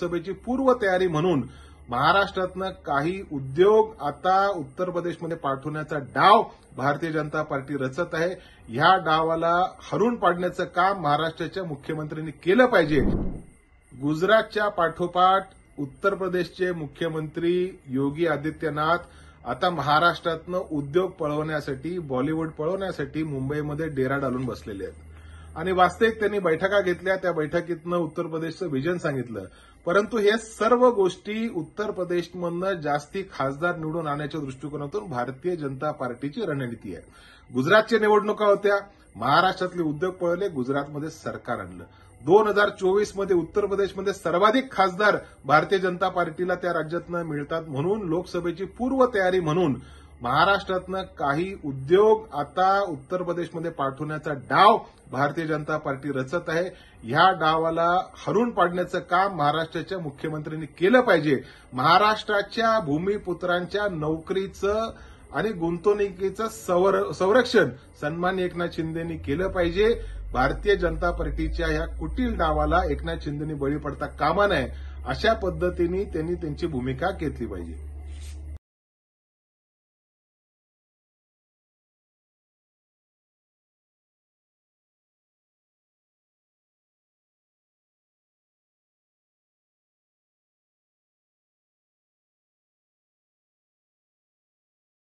लोकसभेची पूर्वतयारी म्हणून महाराष्ट्रातनं काही उद्योग आता उत्तर प्रदेशमध्ये पाठवण्याचा डाव भारतीय जनता पार्टी रचत आहे। ह्या डावाला हरून पाडण्याचं काम महाराष्ट्राच्या मुख्यमंत्र्यांनी केलं पाहिजे। गुजरातच्या पाठोपाठ उत्तर प्रदेशचे मुख्यमंत्री योगी आदित्यनाथ आता महाराष्ट्रातनं उद्योग पळवण्यासाठी, बॉलिवूड पळवण्यासाठी मुंबईमध्ये डेरा डालून बसलेले आहेत आणि वास्तविक त्यांनी बैठका घेतल्या। त्या बैठकीतनं उत्तर प्रदेशचं विजन सांगितलं, परंतु हे सर्व गोष्टी उत्तर प्रदेशमधनं जास्ती खासदार निवडून आणण्याच्या दृष्टिकोनातून भारतीय जनता पार्टीची रणनीती आहे। गुजरातच्या निवडणुका होत्या, महाराष्ट्रातले उद्योग पळवले, गुजरातमध्ये सरकार आणलं। 2024 मध्ये उत्तर प्रदेशमध्ये सर्वाधिक खासदार भारतीय जनता पार्टीला त्या राज्यातनं मिळतात, म्हणून लोकसभेची पूर्वतयारी म्हणून महाराष्ट्रातनं काही उद्योग आता उत्तर प्रदेशमध्ये पाठवण्याचा डाव भारतीय जनता पार्टी रचत आहे। ह्या डावाला हरून पाडण्याचं काम महाराष्ट्राच्या मुख्यमंत्र्यांनी केलं पाहिजे। महाराष्ट्राच्या भूमिपुत्रांच्या नोकरीचं आणि गुंतवणुकीचं संरक्षण सन्माननीय एकनाथ शिंदेंनी केलं पाहिजे। भारतीय जनता पार्टीच्या या कुटील डावाला एकनाथ शिंदेंनी बळी पडता कामा नये, अशा पद्धतीने त्यांनी त्यांची भूमिका घेतली पाहिजे।